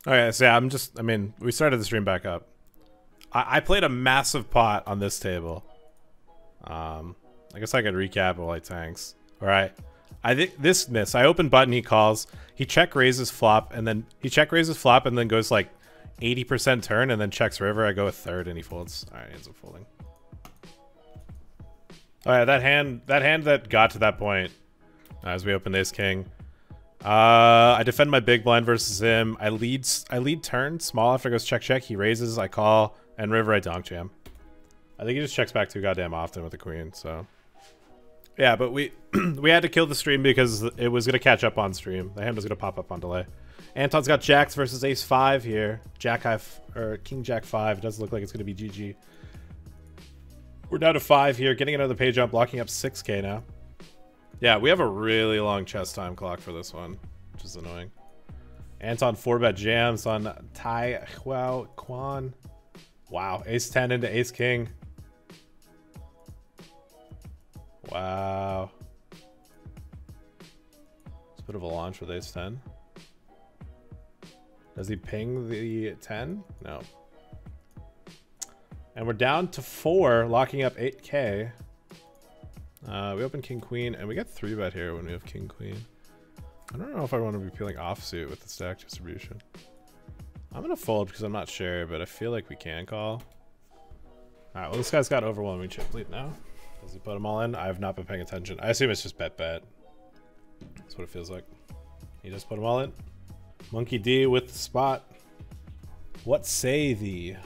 Okay, so yeah, I mean, we started the stream back up. I played a massive pot on this table. I guess I could recap while he tanks. All right. I think this miss. I open button, he calls. He check raises flop, and then goes like 80% turn, and then checks river. I go a third, and he folds. All right, he ends up folding. Oh yeah, that hand that got to that point as we opened ace king. I defend my big blind versus him. I lead turn small after it goes check check. He raises, I call, and river I donk jam. I think he just checks back too goddamn often with the queen. So yeah, but we we had to kill the stream because it was gonna catch up on stream. The hand was gonna pop up on delay. Anton's got jacks versus ace 5 here. Jack high or king jack 5. It doesn't look like it's gonna be GG. We're down to 5 here, getting another page jump, locking up 6k now. Yeah, we have a really long chess time clock for this one, which is annoying. Anton 4-bet jams on Tai Huao Quan. Wow, ace 10 into ace king. Wow. It's a bit of a launch with ace 10. Does he ping the 10? No. And we're down to 4, locking up 8k. We open king queen, and we get 3-bet here when we have king queen. I don't know if I want to be peeling offsuit with the stack distribution. I'm gonna fold because I'm not sure, but I feel like we can call. Alright, well this guy's got overwhelming chip lead now. Does he put them all in? I have not been paying attention. I assume it's just bet. That's what it feels like. He just put them all in. Monkey D with the spot. What say thee?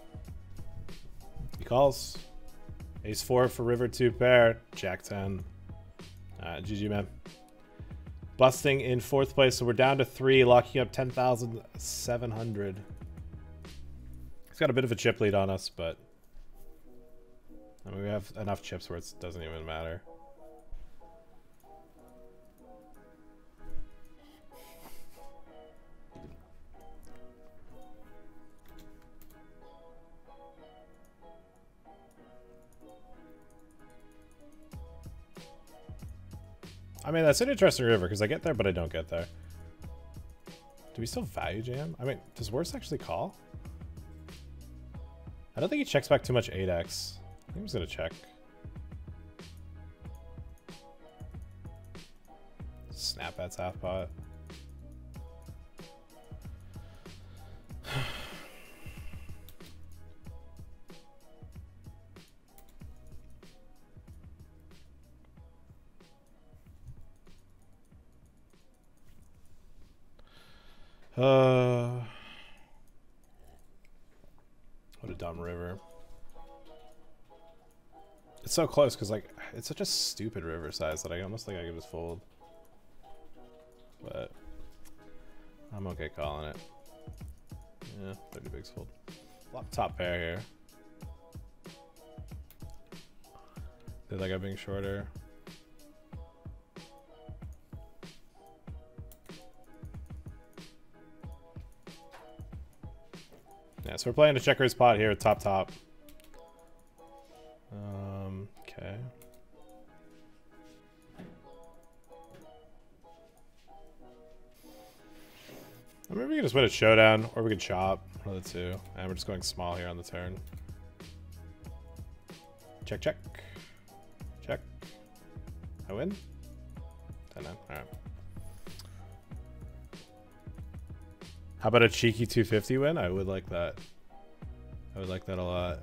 He calls. Ace 4 for river 2 pair. Jack 10. GG, man. Busting in 4th place, so we're down to 3, locking up 10,700. He's got a bit of a chip lead on us, but I mean, we have enough chips where it doesn't even matter. I mean, that's an interesting river because I get there, but I don't get there. Do we still value jam? I mean, does worse actually call? I don't think he checks back too much 8x. I think he's gonna check. Snap bets half pot. What a dumb river. It's so close because like it's such a stupid river size that I almost think I could just fold. But I'm okay calling it. Yeah, 30 bigs fold. Flop top pair here. Did that guy being shorter? Yeah, so we're playing a checkers pot here, top. Okay. I mean, we can just win a showdown, or we could chop, one of the two. And we're just going small here on the turn. Check. Check. I win? 10-9, alright. How about a cheeky 250 win? I would like that. I would like that a lot.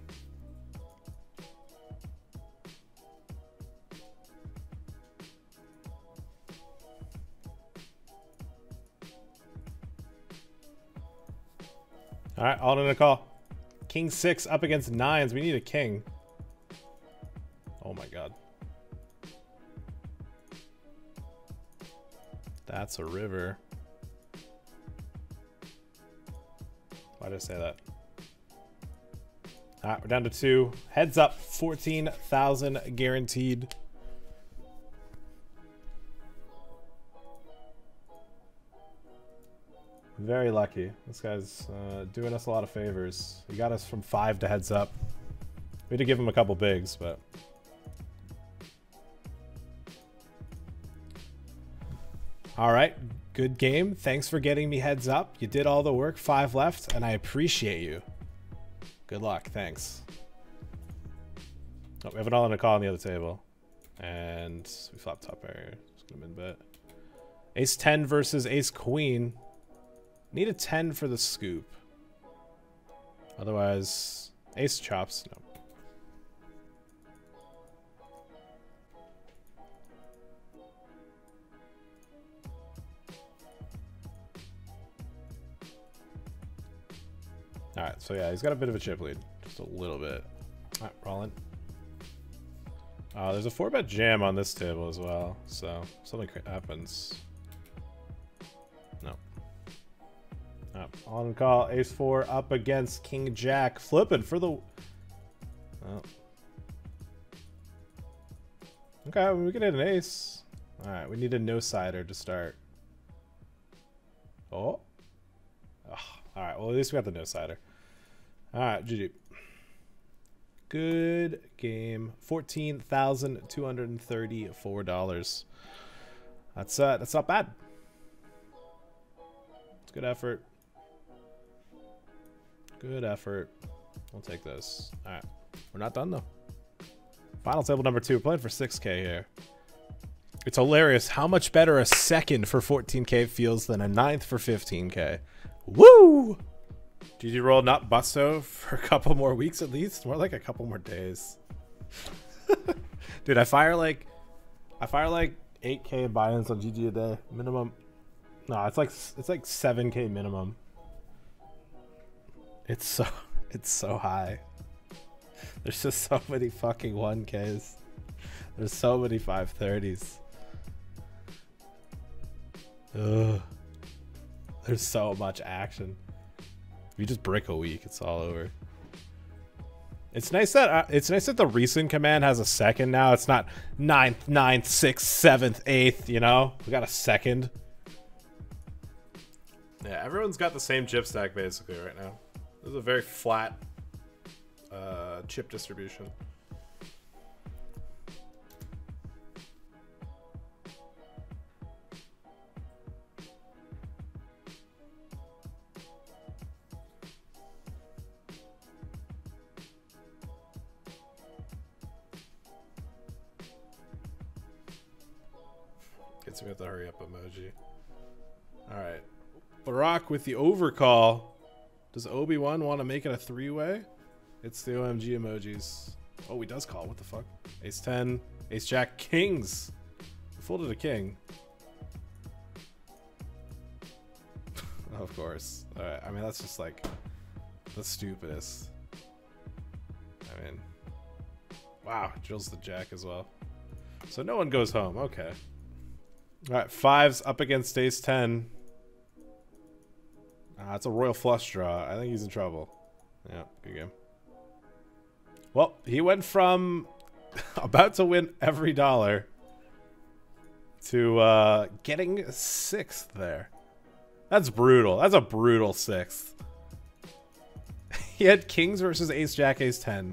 All right, all in a call. King 6 up against 9s. We need a king. Oh my god. That's a river. Why did I say that? All right, we're down to 2. Heads up, 14,000 guaranteed. Very lucky. This guy's doing us a lot of favors. He got us from 5 to heads up. We had to give him a couple bigs, but... All right, Good game. Thanks for getting me heads up. You did all the work. 5 left, and I appreciate you. Good luck. Thanks. Oh, we have an all-in a call on the other table. And we flop top pair. Just gonna min bet. Ace 10 versus ace queen. Need a 10 for the scoop. Otherwise, ace chops. No. Alright, so yeah, he's got a bit of a chip lead. Just a little bit. Alright, rolling. There's a 4-bet jam on this table as well, so something happens. No. On call, ace 4 up against king jack, flipping for the. Oh. Okay, we can hit an ace. All right, we need a no sider to start. Oh. All right, well at least we got the no sider. All right, GG. Good game. $14,234. That's not bad. It's good effort. Good effort. We'll take this. All right, we're not done though. Final table number 2. We're playing for 6K here. It's hilarious how much better a second for 14K feels than a 9th for 15K. Woo! GG roll not busto for a couple more weeks at least. More like a couple more days. Dude, I fire like 8K buy-ins on GG a day minimum. No, it's like 7K minimum. It's so high. There's just so many fucking 1Ks. There's so many 530s. Ugh. There's so much action. If you just brick a week, it's all over. It's nice that the recent command has a second now. It's not 9th, 6th, 7th, 8th, you know? We got a second. Yeah, everyone's got the same chip stack basically right now. This is a very flat chip distribution. Gets me with the hurry up emoji. Alright. Barack with the overcall. Does Obi-Wan want to make it a 3-way? It's the OMG emojis. Oh, he does call. What the fuck? Ace 10, ace jack, kings. We folded a king. Of course. Alright, I mean, that's just like the stupidest. I mean, wow, drills the jack as well. So no one goes home. Okay. Alright, 5s up against ace 10. It's a royal flush draw. I think he's in trouble. Yeah, good game. Well, he went from about to win every dollar to getting 6th there. That's brutal. That's a brutal 6th. He had kings versus ace jack, ace 10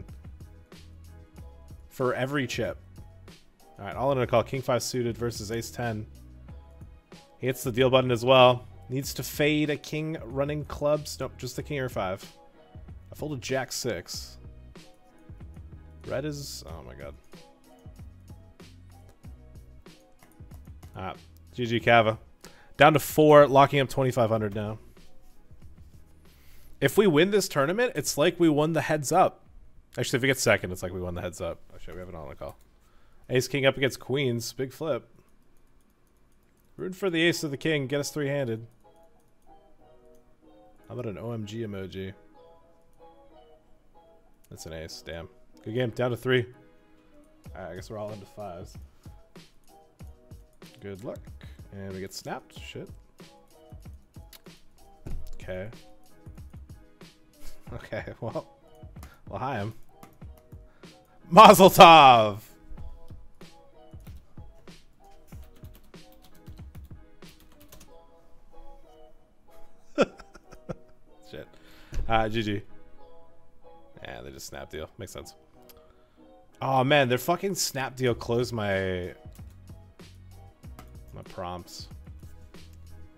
for every chip. All right, all in a call. King 5 suited versus ace 10. He hits the deal button as well. Needs to fade a king running clubs. Nope, just the king or 5. I folded jack 6. Red is... oh my god. GG Kava. Down to 4, locking up 2,500 now. If we win this tournament, it's like we won the heads up. Actually, if we get second, it's like we won the heads up. Actually, we have it on the call. Ace king up against queens. Big flip. Root for the ace of the king. Get us 3-handed. How about an OMG emoji? That's an ace. Damn. Good game. Down to 3. Alright, I guess we're all into 5s. Good luck. And we get snapped. Shit. Okay. Okay, well, hi him. Mazel tov! Shit. GG. Yeah, they just snap deal. Makes sense. Oh man, their fucking snap deal closed my prompts.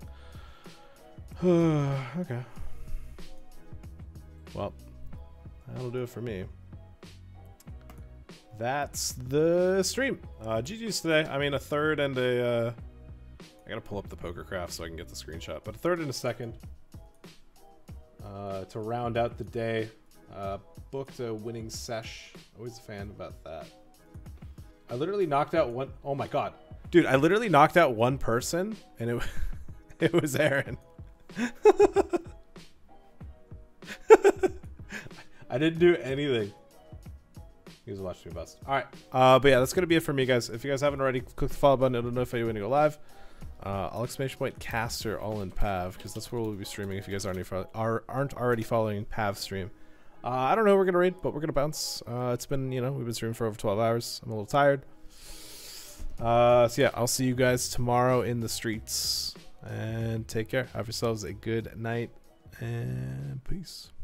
Okay. Well, that'll do it for me. That's the stream. GG's today. I mean, a third and a... I gotta pull up the poker craft so I can get the screenshot. But a third and a second to round out the day. Booked a winning sesh. Always a fan about that. I literally knocked out one... Oh my god. Dude, I literally knocked out one person and it, it was Aaron. I didn't do anything. He was watching me bust. All right. But yeah, that's going to be it for me, guys. If you guys haven't already, click the follow button. It'll notify you when you go live. I'll exclamation point caster all in Pav because that's where we'll be streaming if you guys aren't already following Pav's stream. I don't know who we're going to raid, but we're going to bounce. It's been, you know, we've been streaming for over 12 hours. I'm a little tired. So yeah, I'll see you guys tomorrow in the streets. And take care. Have yourselves a good night. And peace.